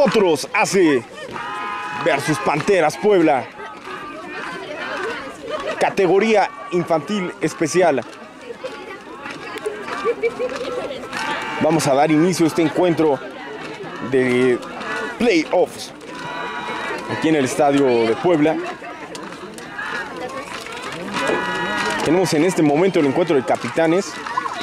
Potros hace versus Panteras Puebla. Categoría infantil especial. Vamos a dar inicio a este encuentro de playoffs aquí en el estadio de Puebla. Tenemos en este momento el encuentro de capitanes.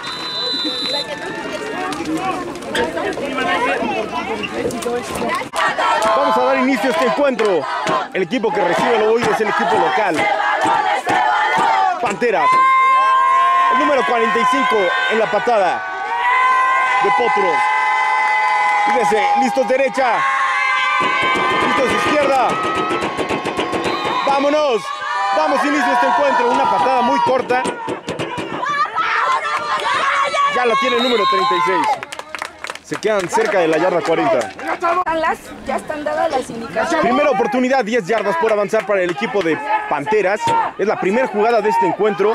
Vamos a dar inicio a este encuentro. El equipo que recibe el ovoide es el equipo local, Panteras. El número 45 en la patada de Potros. Fíjense, listos derecha, listos izquierda. Vámonos. Damos inicio a este encuentro. Una patada muy corta. Ya la tiene el número 36. Se quedan cerca de la yarda 40. Ya están dadas las indicaciones. Primera oportunidad, 10 yardas por avanzar para el equipo de Panteras. Es la primera jugada de este encuentro.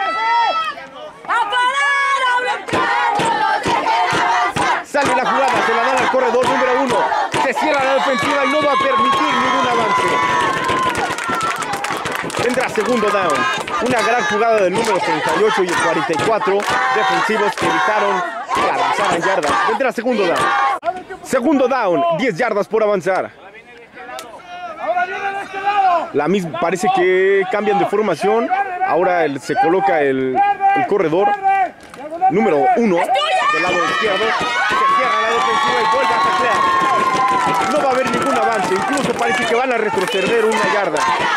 Sale la jugada, se la dan al corredor número 1. Se cierra la defensiva y no va a permitir ningún avance. Tendrá segundo down. Una gran jugada del número 38 y el 44. Defensivos que evitaron que avanzaran yardas. Tendrá segundo down. Segundo down, 10 yardas por avanzar. La misma, parece que cambian de formación. Ahora se coloca el corredor número 1 del lado izquierdo. Se cierra la defensiva y vuelve a taclear. No va a haber ningún avance. Incluso parece que van a retroceder una yarda.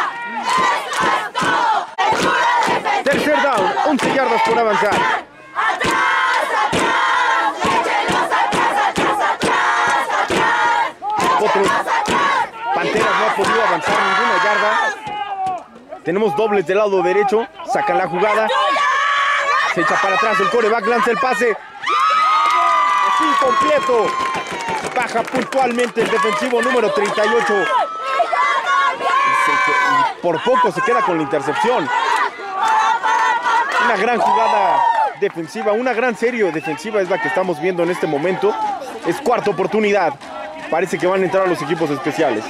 Tercer down, 11 yardas por avanzar. Otros Panteras no ha podido avanzar ninguna yarda. Tenemos dobles del lado derecho. Sacan la jugada. Se echa para atrás el quarterback, lanza el pase. Es incompleto. Baja puntualmente el defensivo número 38. Y por poco se queda con la intercepción. Una gran jugada defensiva, una gran serie defensiva es la que estamos viendo en este momento. Es cuarta oportunidad. Parece que van a entrar los equipos especiales.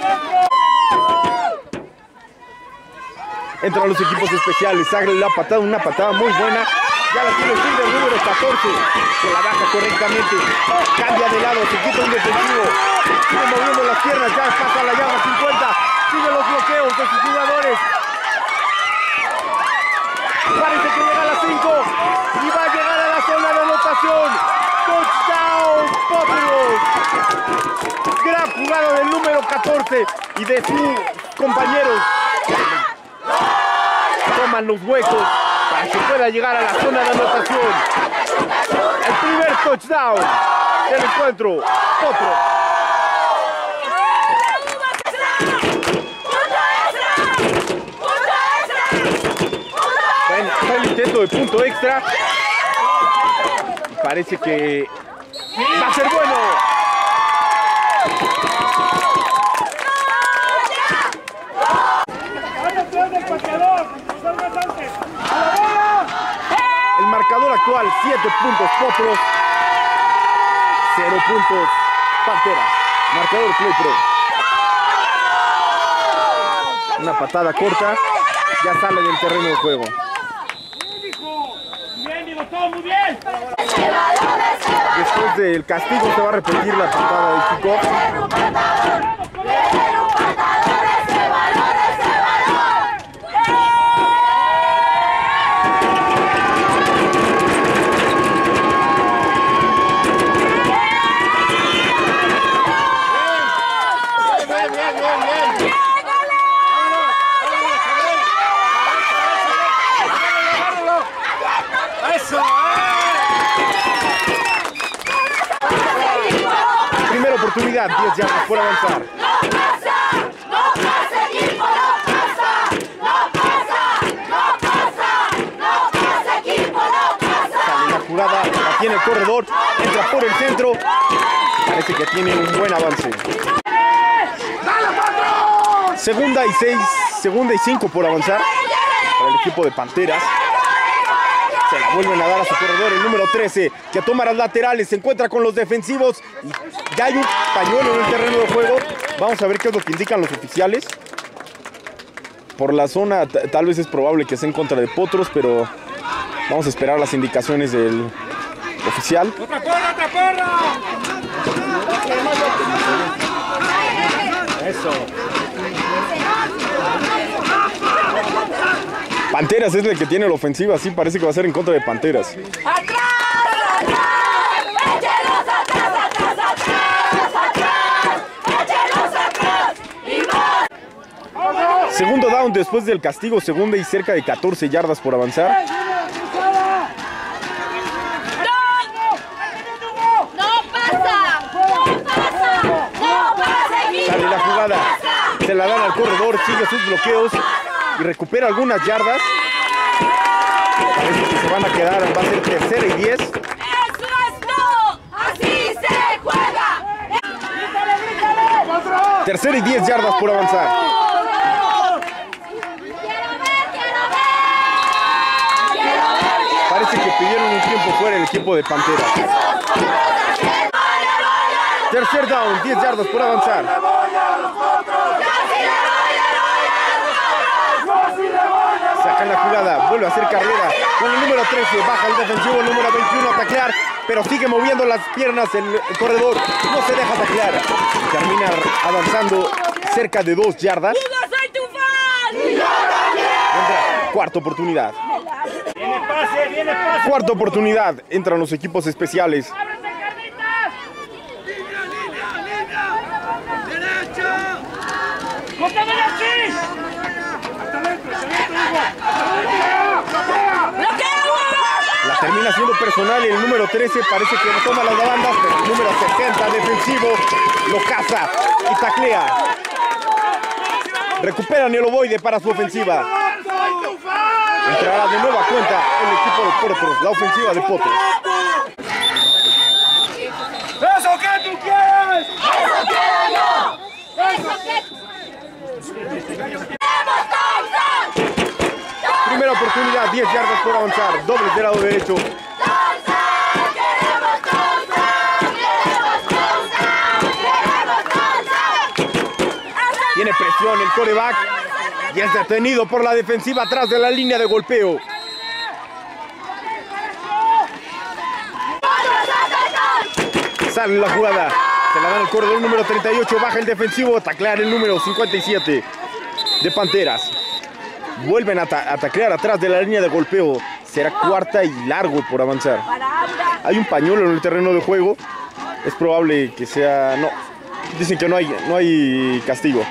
Entran los equipos especiales. Sale la patada, una patada muy buena. Ya la tiene el fielder número 14. Se la baja correctamente. Cambia de lado, se quita un defensivo. Sigue moviendo las piernas, ya pasa la yarda 50. Sigue los bloqueos de sus jugadores. Parece que llega a las 5 y va a llegar a la zona de anotación. Touchdown, Potros. Gran jugada del número 14 y de sus compañeros. Toman los huecos para que pueda llegar a la zona de anotación. El primer touchdown del encuentro. Potros. Fue el intento de punto extra. Parece que va a ser bueno. El marcador actual, 7 puntos Potros, 0 puntos Panteras. Marcador Play Pro. Una patada corta, ya sale del terreno de juego. Después del castigo se va a repetir la patada del kickoff. Primera oportunidad, 10 yardas por avanzar. Sale la jugada, la tiene el corredor, entra por el centro. Parece que tiene un buen avance. Segunda y 6, segunda y 5 por avanzar para el equipo de Panteras. Se la vuelven a dar a su corredor, el número 13, que toma las laterales, se encuentra con los defensivos y ya hay un pañuelo en el terreno de juego. Vamos a ver qué es lo que indican los oficiales. Por la zona, tal vez es probable que sea en contra de Potros, pero vamos a esperar las indicaciones del oficial. ¡Otra porra, otra porra! Eso. Panteras es el que tiene la ofensiva, sí, parece que va a ser en contra de Panteras. ¡Atrás! ¡Échelos atrás, atrás, atrás! ¡Échelos atrás! ¡Y más! Segundo down después del castigo, segunda y cerca de 14 yardas por avanzar. Sale la jugada, se la dan al corredor, sigue sus bloqueos y recupera algunas yardas. Parece que se van a quedar, va a ser tercera y 10. ¡Eso es todo! ¡Así se juega! Tercera y 10 yardas por avanzar. Parece que pidieron un tiempo fuera el equipo de Panteras. Tercer down, 10 yardas por avanzar. Sacan la jugada, vuelve a hacer carrera con el número 13, baja el defensivo, el número 21 a taclear, pero sigue moviendo las piernas el corredor, no se deja taclear. Termina avanzando cerca de 2 yardas. Cuarta oportunidad. Cuarta oportunidad, entran los equipos especiales. La termina siendo personal y el número 13 parece que toma las bandas, pero el número 70 defensivo lo caza y taclea. Recuperan el ovoide para su ofensiva. Entrará de nueva cuenta el equipo de Potros, la ofensiva de Potros. ¡Eso que tú quieres! ¡Eso quiero yo! ¡Eso que... Primera oportunidad, 10 yardas por avanzar, dobles del lado derecho. Tiene presión el quarterback y es detenido por la defensiva atrás de la línea de golpeo. Sale la jugada, se la dan al corredor número 38, baja el defensivo, taclear el número 57 de Panteras. Vuelven a taclear atrás de la línea de golpeo. Será cuarta y largo por avanzar. Hay un pañuelo en el terreno de juego. Es probable que sea... No, dicen que no hay castigo.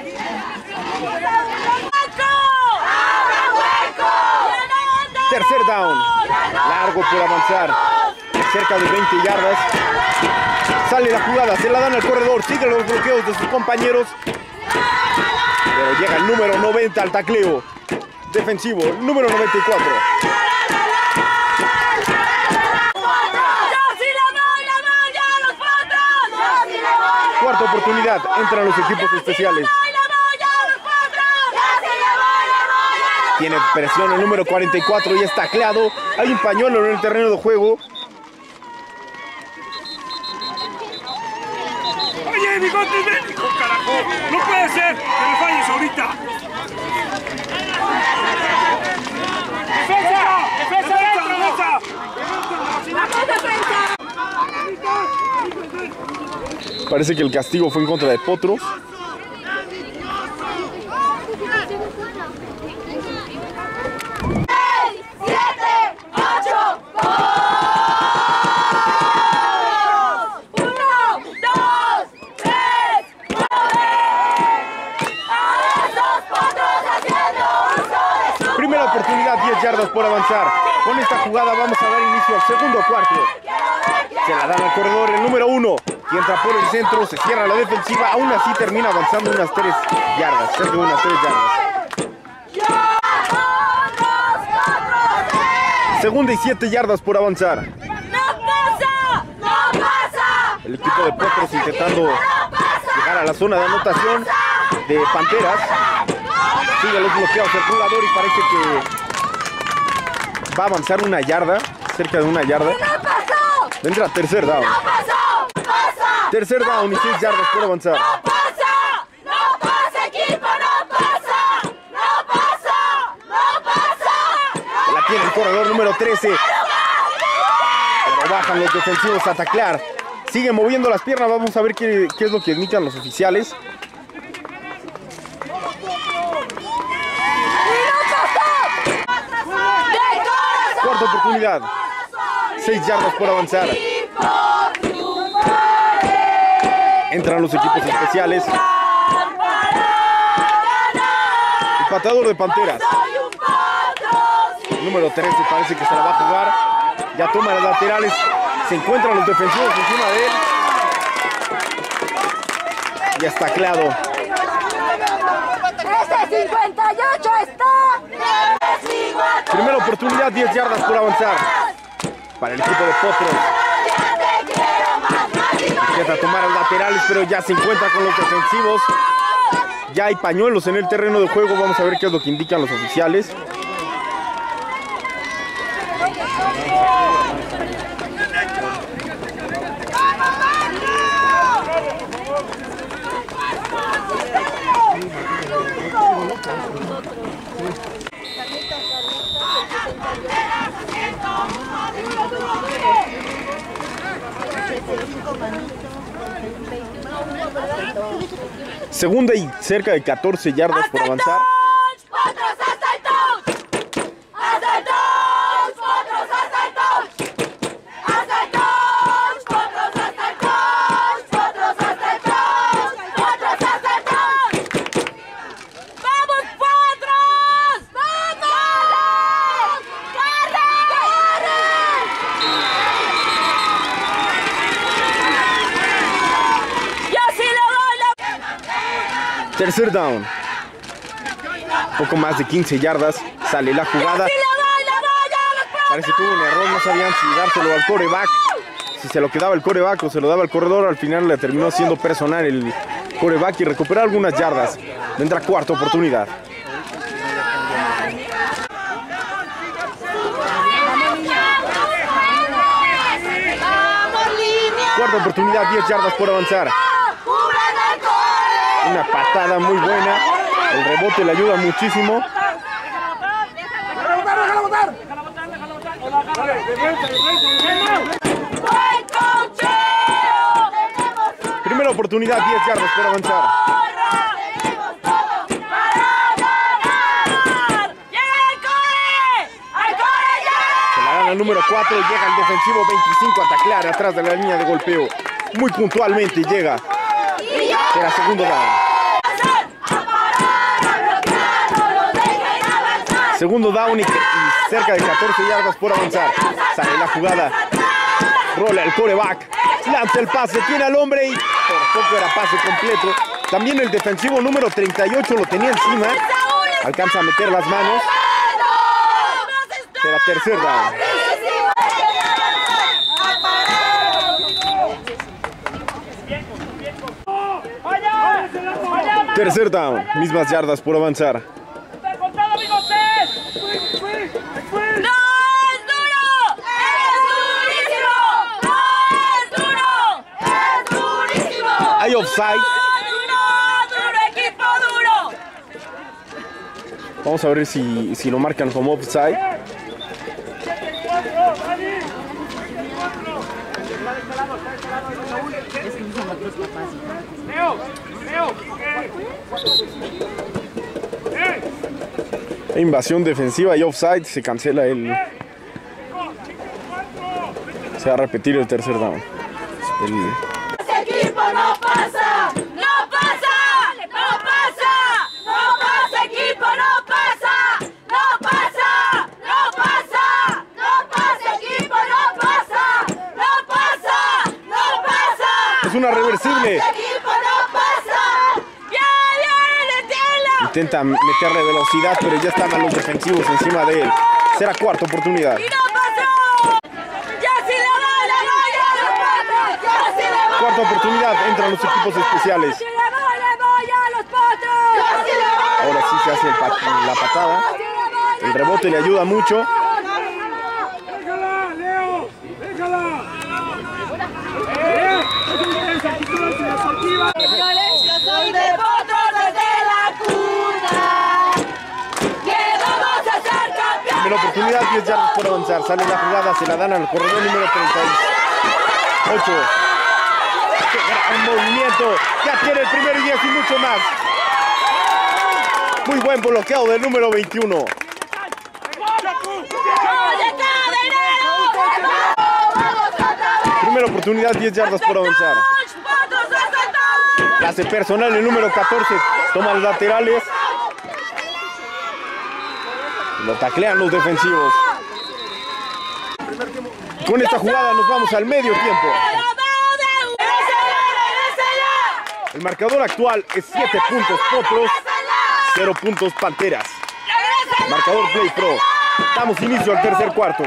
Tercer down. Largo por avanzar. Cerca de 20 yardas. Sale la jugada, se la dan al corredor. Siguen los bloqueos de sus compañeros. Pero llega el número 90 al tacleo. Defensivo, número 94. Cuarta oportunidad, entran los equipos especiales. Tiene presión el número 44 y es tacleado. Hay un pañuelo en el terreno de juego. Oye, bigote, ven, hijo, carajo. No puede ser que me falles ahorita. ¡Defensa! ¡Defensa! ¡Defensa! Parece que el castigo fue en contra de Potros. Primera oportunidad, 10 yardas por avanzar. Con esta jugada vamos a dar inicio al segundo cuarto. Se la dan al corredor, el número 1, que entra por el centro, se cierra la defensiva, aún así termina avanzando unas 3 yardas, cerca de unas 3 yardas. Segunda y 7 yardas por avanzar. El equipo de Potros intentando llegar a la zona de anotación de Panteras. Sigue los bloqueos del jugador y parece va a avanzar una yarda, cerca de una yarda. Vendrá tercer down. Tercer down y 6 yardas por avanzar. ¡No pasa, equipo! ¡No pasa! La tiene el corredor número 13. Pero bajan los defensivos a taclear. Sigue moviendo las piernas. Vamos a ver qué es lo que indican los oficiales. Cuarta oportunidad. 6 yardas por avanzar. Entran los equipos especiales. El pateador de Panteras. Número 13 parece que se la va a jugar. Ya toma las laterales. Se encuentran los defensivos encima de él. Ya está tacleado. 58 está. Primera oportunidad, 10 yardas por avanzar. Para el equipo de Potros. Empieza a tomar los laterales, pero ya se encuentra con los defensivos. Ya hay pañuelos en el terreno de juego. Vamos a ver qué es lo que indican los oficiales. Segunda y cerca de 14 yardas por avanzar. Tercer down. Poco más de 15 yardas. Sale la jugada. Parece que hubo un error. No sabían si dárselo al quarterback. Si se lo quedaba el quarterback o se lo daba al corredor. Al final le terminó siendo personal el quarterback y recuperar algunas yardas. Vendrá cuarta oportunidad. Cuarta oportunidad, 10 yardas por avanzar. Una patada muy buena. El rebote le ayuda muchísimo. Primera oportunidad, 10 yardas por avanzar. Se la dan al número 4. Llega el defensivo 25 a taclear atrás de la línea de golpeo. Muy puntualmente llega. Será segundo down. Segundo down y cerca de 14 yardas por avanzar. Sale la jugada. Rola el quarterback. Lanza el pase. Tiene al hombre y por poco era pase completo. También el defensivo número 38 lo tenía encima. Alcanza a meter las manos. Será tercer down. Tercer down, mismas yardas por avanzar. Hay offside. Vamos a ver si lo marcan como offside. Invasión defensiva y offside, se cancela el... Se va a repetir el tercer down. ¡Ese equipo no pasa! ¡No pasa! ¡No pasa! ¡No pasa, equipo! ¡No pasa! ¡No pasa! ¡No pasa! ¡No pasa, equipo! ¡No pasa! ¡No pasa! ¡No pasa! Es una reversible. ¡Ese equipo no pasa! ¡Bien, detienlo! Intenta meterle velocidad, pero ya estaban los defensivos encima de él. Será cuarta oportunidad. Cuarta oportunidad, entran los equipos especiales. Ahora sí se hace la patada. El rebote le ayuda mucho. Señores, yo soy de Potros desde la cuna. Que vamos a ser campeones. Primera oportunidad, 10 yardas por avanzar. Sale la jugada, se la dan al corredor número 38. ¡Qué gran movimiento! Ya tiene el primero y 10 y mucho más. Muy buen bloqueo del número 21. Primera oportunidad, 10 yardas por avanzar. Clase personal el número 14. Toma los laterales. Lo taclean los defensivos. Con esta jugada nos vamos al medio tiempo. El marcador actual es 7 puntos Potros, 0 puntos Panteras. Marcador Play Pro. Damos inicio al tercer cuarto.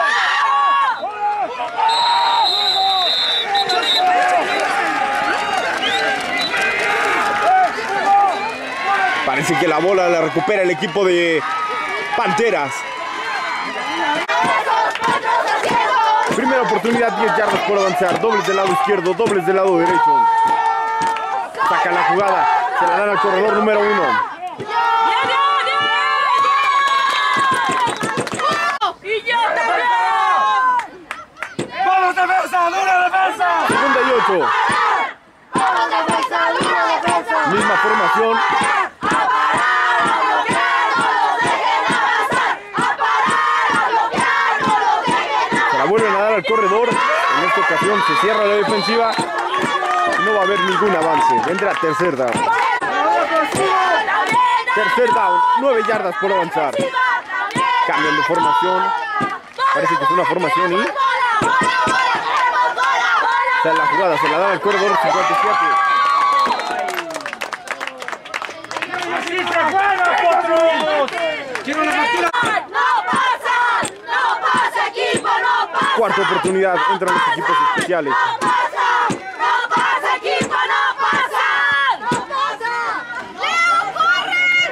Parece que la bola la recupera el equipo de Panteras. Primera oportunidad, 10 yardas por avanzar. Dobles del lado izquierdo, dobles del lado derecho. Saca la jugada, se la dan al corredor número 1. ¡Vamos, defensa! ¡Dura defensa! Segunda y 8. Misma formación. Se la vuelven a dar al corredor. En esta ocasión se cierra la defensiva. No va a haber ningún avance. Vendrá tercer down. Tercer down. 9 yardas por avanzar. Cambian de formación. Parece que es una formación y... Está la jugada, se la dan al corredor 57. ¡Así se juega, Potros! ¡Quiero una captura! No pasa, equipo, no pasa. Cuarta oportunidad, entran los equipos especiales. No pasa, equipo, no pasa. No pasa. ¡Leo, corre!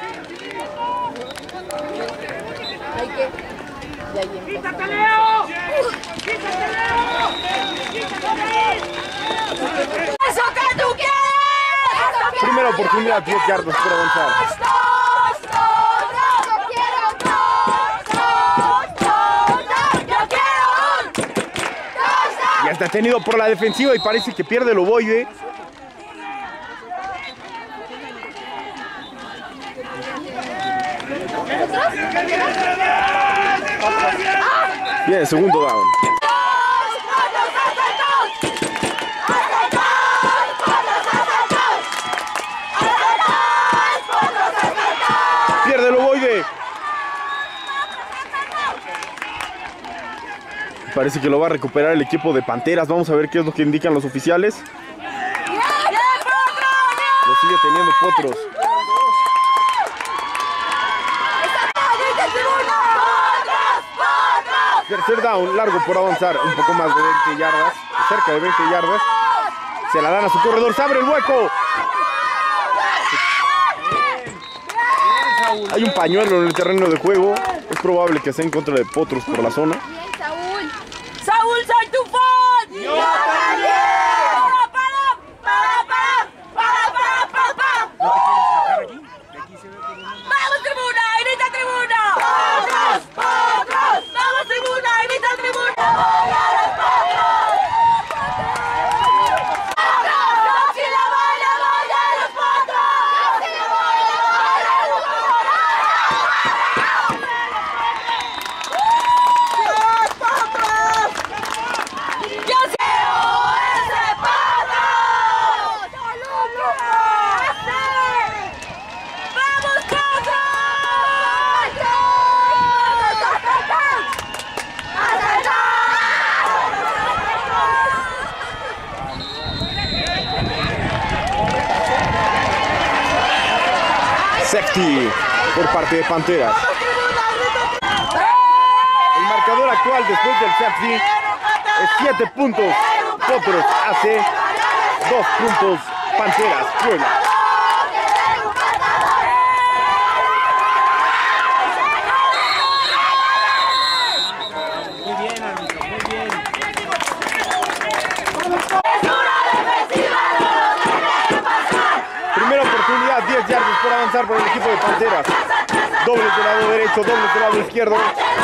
¡Quítate, Leo! ¡Quítate, Leo! ¡Eso que tú quieres! Primera oportunidad, 10 yardas por avanzar. Ya está tenido por la defensiva y parece que pierde el ovoide. Bien, segundo down. Pierde el ovoide. Parece que lo va a recuperar el equipo de Panteras. Vamos a ver qué es lo que indican los oficiales. Lo sigue teniendo Potros. Tercer down, largo por avanzar. Un poco más de 20 yardas. Cerca de 20 yardas. Se la dan a su corredor. ¡Se abre el hueco! Hay un pañuelo en el terreno de juego. Es probable que sea en contra de Potros por la zona. Saúl, soy tu fan. Yo también. Vamos, tribuna, grita tribuna. Potros, Potros. Vamos, tribuna, grita tribuna. Voy a los Potros. Potros, si la baila, voy a los Potros. Si la baila, voy a los Potros. Yo soy ese Potros. ¡Vamos, Potros! Safety por parte de Panteras. El marcador actual después del safety es 7 puntos. Potros hace 2 puntos. Panteras Puebla. Muy bien, árbitro, muy bien. ¡Es una defensa! por avanzar por el equipo de Panteras. Dobles del lado derecho, dobles del lado izquierdo.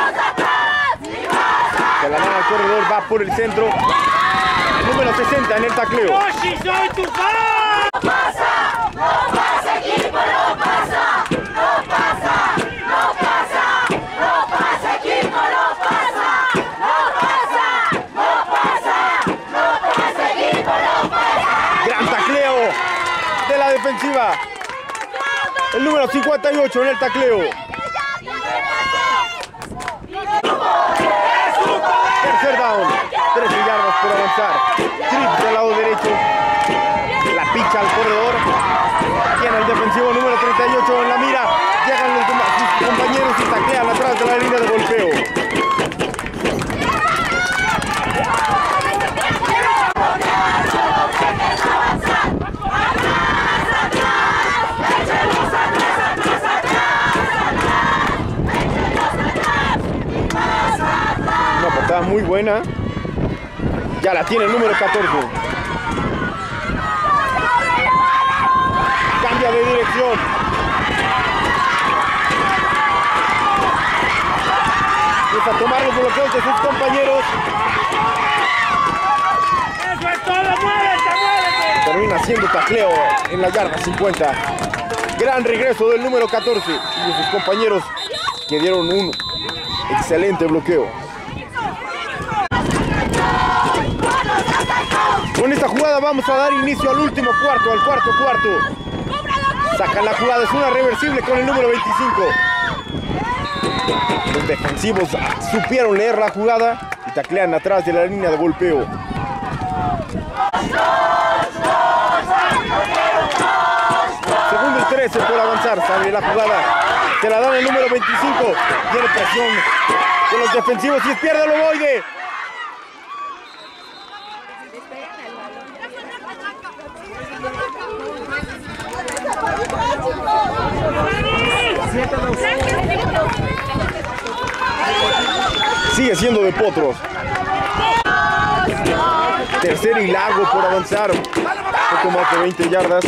Se la dan al corredor, va por el centro. El número 60 en el tacleo. ¡Yoshi, soy tu fan! No pasa, no pasa, equipo, no pasa, no pasa, no pasa, no pasa, equipo, no pasa, no pasa, no pasa, no pasa, equipo, no pasa. Gran tacleo de la defensiva. El número 58 en el tacleo. Tercer down. 13 yardas por avanzar. Trips del lado derecho. La picha al corredor. Tiene el defensivo número 38 en la mira. Llegan sus compañeros y taclean atrás de la línea de golpeo. Una patada muy buena. Ya la tiene el número 14. Cambia de dirección. Empieza a tomar los bloqueos de sus compañeros. ¡Eso es todo! ¡Muévete, muévete! Termina haciendo tacleo en la yarda 50. Gran regreso del número 14 y de sus compañeros que dieron un excelente bloqueo. Con esta jugada vamos a dar inicio al último cuarto, al cuarto cuarto. Sacan la jugada, es una reversible con el número 25. Los defensivos supieron leer la jugada y taclean atrás de la línea de golpeo. Segundo y 13 por avanzar, sale la jugada. Se la dan el número 25. Tiene presión de los defensivos y pierde el ovoide. Sigue siendo de Potros. Tercer y largo por avanzar. Poco más de 20 yardas.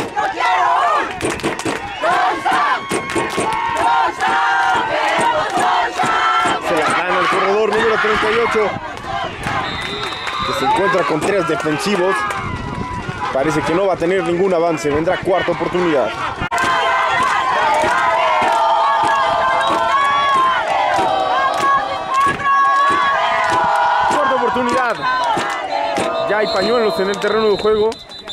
Se la gana el corredor número 38. Que se encuentra con 3 defensivos. Parece que no va a tener ningún avance. Vendrá cuarta oportunidad. Cuarta oportunidad. Ya hay pañuelos en el terreno de juego.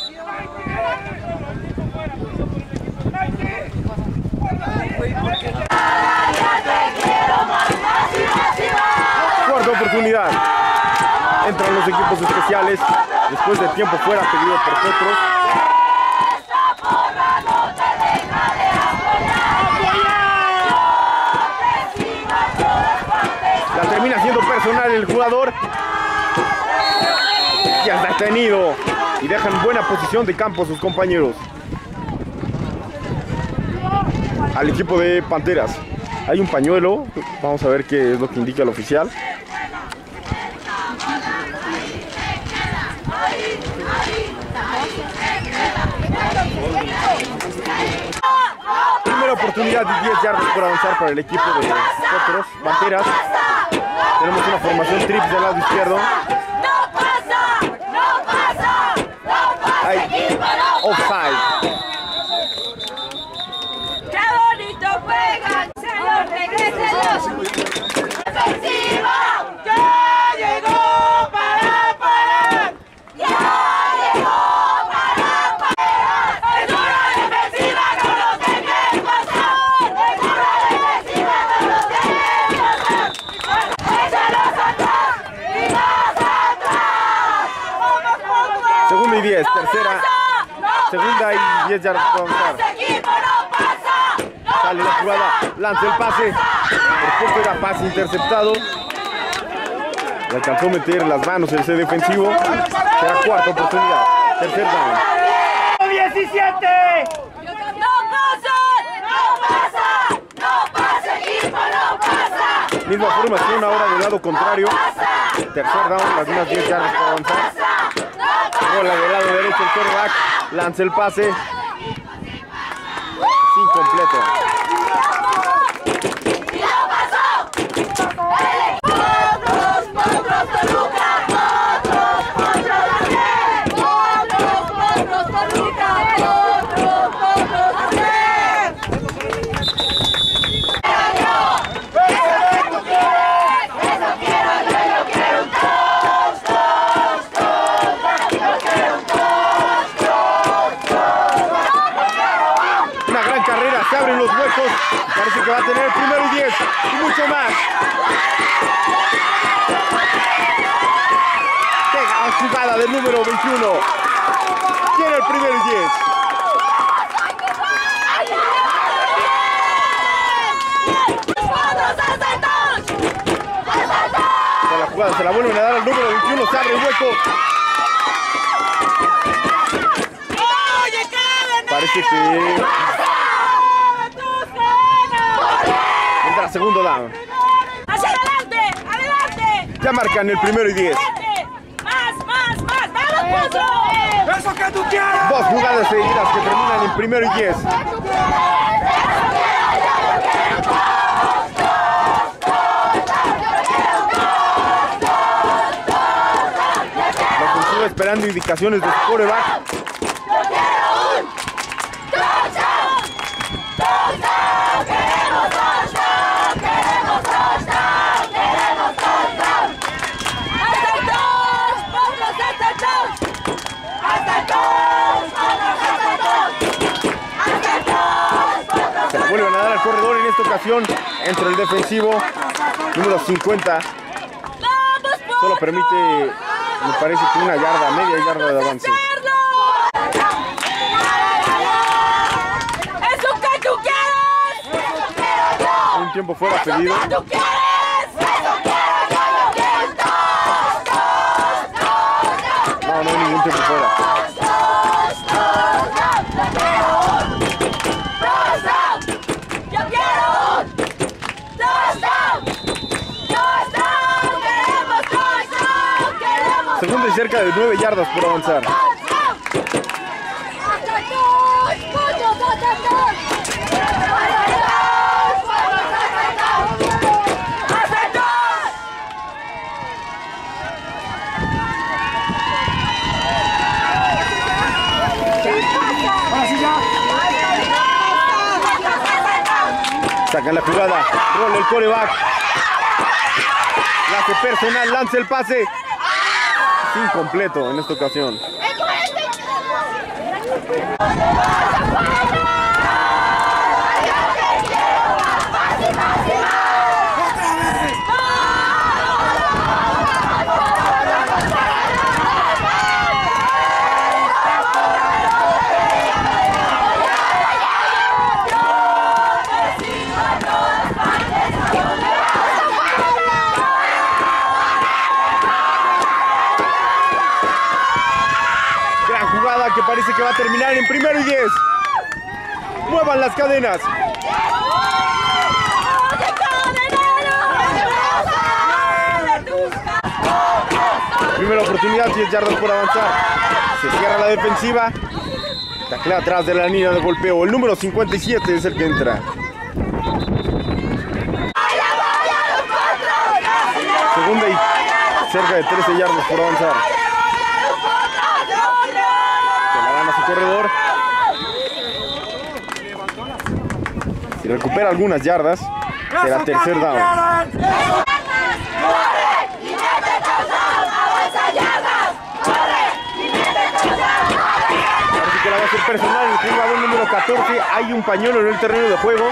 Cuarta oportunidad. Entran los equipos especiales después de tiempo fuera pedido por Potros. La termina haciendo personal el jugador. Ya está detenido y dejan buena posición de campo a sus compañeros. Al equipo de Panteras. Hay un pañuelo. Vamos a ver qué es lo que indica el oficial. Primera oportunidad de 10 yardas por avanzar para el equipo de Potros, Panteras. Tenemos una formación trips del lado izquierdo. Hay offside. ¡Qué bonito juegan! ¡Se regresenos! ¡Defensiva! ¡Ya llegó para parar! ¡Ya llegó para parar! ¡Es una defensiva, no nos dejen pasar! ¡Es una defensiva, no nos dejen pasar! ¡Échalos atrás! ¡Y más atrás! Segunda y 10, tercera. Segunda y 10 yardas por avanzar. Sale la jugada, lanza el pase. Por poco era pase interceptado. Le alcanzó a meter las manos ese defensivo. Será cuarta oportunidad. Tercer down. 17. ¡No pasa! ¡No pasa! ¡No pasa, equipo! ¡No pasa! Misma formación ahora del lado contrario. Tercer down, las mismas 10 yardas por avanzar. Bola del lado derecho el quarterback. Lanza el pase. 5 Incompleto. Se abren los huecos, parece que va a tener el primero y 10 y mucho más. ¡Qué gran jugada del número 21! Tiene el primero y 10. La jugada se la vuelven a dar al número 21, se abre el hueco. Parece que entra segundo down. ¡Hacia adelante! ¡Adelante! Ya marcan el primero y 10. ¡Más! ¡Vamos, Potro! ¡Eso que tú quieres! Dos jugadas seguidas que terminan en primero y 10. La ofensiva esperando indicaciones de su quarterback. Se la vuelven a dar al corredor en esta ocasión. Entra el defensivo, número 50. Solo permite, me parece que una yarda, media yarda de avance. ¡Eso que tú quieres! Un tiempo fuera pedido. ¡Tú quieres! No hay ningún tiempo fuera. Segunda y cerca de 9 yardas por avanzar. Sacan la jugada, rola el quarterback. La hace personal, lanza el pase. Incompleto en esta ocasión. Que parece que va a terminar en primero y 10. Muevan las cadenas. Primera oportunidad, 10 yardas por avanzar. Se cierra la defensiva. Taclea atrás de la línea de golpeo. El número 57 es el que entra. Segunda y cerca de 13 yardas por avanzar. Corredor. Si recupera algunas yardas, será tercer down. Parece que la va a hacer personal el jugador número 14. Hay un pañuelo en el terreno de juego.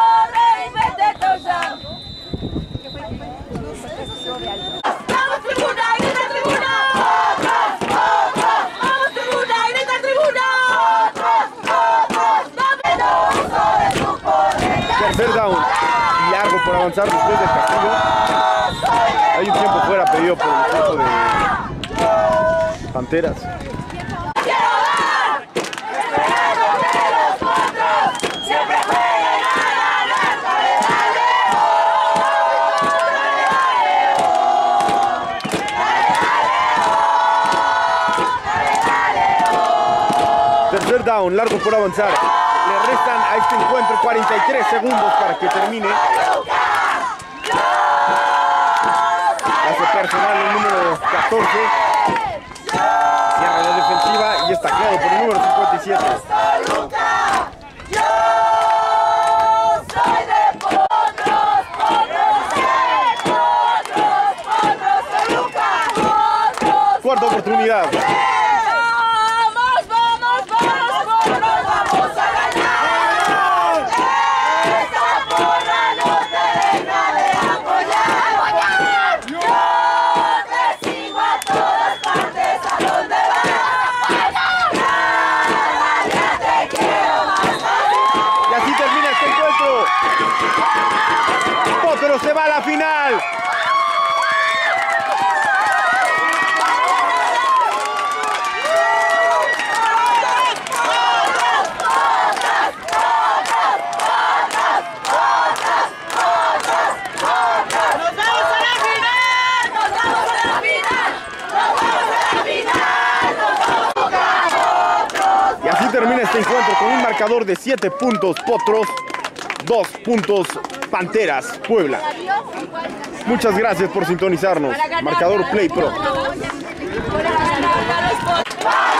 Tercer down, largo por avanzar después del castigo. Hay un tiempo fuera pedido por el equipo de Panteras. Tercer down, largo por avanzar. Le Le restan a este encuentro 43 segundos para que termine. Hace personal el número 14. Cierra la defensiva y está tacleado por el número 57. Cuarta oportunidad. Potros se va a la final. Y así termina este encuentro con un marcador de 7 puntos Potros, 2 puntos Panteras Puebla. Muchas gracias por sintonizarnos. Marcador Play Pro.